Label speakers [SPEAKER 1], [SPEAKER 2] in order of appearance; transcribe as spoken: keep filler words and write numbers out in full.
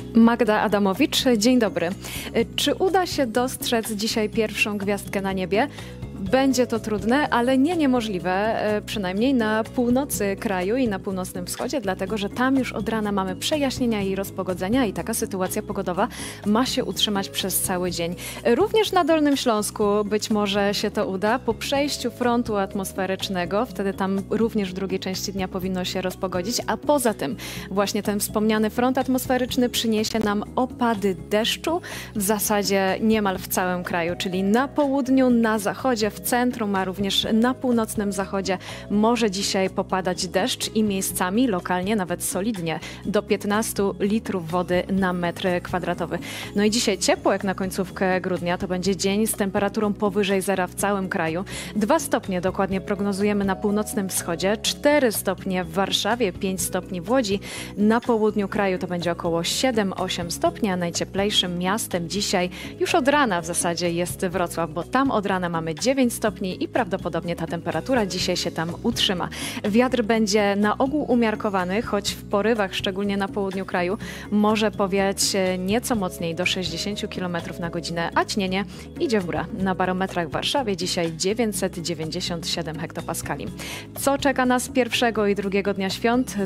[SPEAKER 1] Magda Adamowicz, dzień dobry. Czy uda się dostrzec dzisiaj pierwszą gwiazdkę na niebie? Będzie to trudne, ale nie niemożliwe, przynajmniej na północy kraju i na północnym wschodzie, dlatego że tam już od rana mamy przejaśnienia i rozpogodzenia i taka sytuacja pogodowa ma się utrzymać przez cały dzień. Również na Dolnym Śląsku być może się to uda po przejściu frontu atmosferycznego, wtedy tam również w drugiej części dnia powinno się rozpogodzić, a poza tym właśnie ten wspomniany front atmosferyczny przyniesie nam opady deszczu w zasadzie niemal w całym kraju, czyli na południu, na zachodzie, w centrum, a również na północnym zachodzie może dzisiaj popadać deszcz i miejscami lokalnie nawet solidnie do piętnastu litrów wody na metr kwadratowy. No i dzisiaj ciepło jak na końcówkę grudnia, to będzie dzień z temperaturą powyżej zera w całym kraju. Dwa stopnie dokładnie prognozujemy na północnym wschodzie, cztery stopnie w Warszawie, pięć stopni w Łodzi. Na południu kraju to będzie około siedem osiem stopni, a najcieplejszym miastem dzisiaj już od rana w zasadzie jest Wrocław, bo tam od rana mamy dziewięć stopni i prawdopodobnie ta temperatura dzisiaj się tam utrzyma. Wiatr będzie na ogół umiarkowany, choć w porywach, szczególnie na południu kraju, może powiać nieco mocniej do sześćdziesięciu kilometrów na godzinę, a ćnienie idzie w górę. Na barometrach w Warszawie dzisiaj dziewięćset dziewięćdziesiąt siedem hektopaskali. Co czeka nas pierwszego i drugiego dnia świąt?